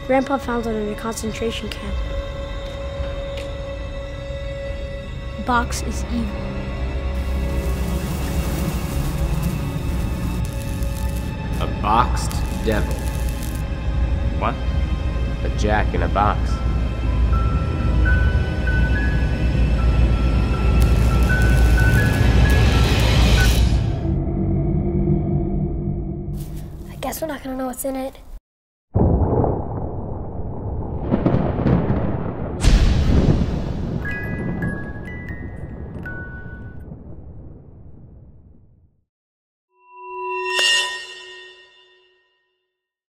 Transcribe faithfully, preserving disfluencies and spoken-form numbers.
Grandpa found it in a concentration camp. The box is evil. A boxed devil. What? A jack in a box. I guess we're not gonna know what's in it.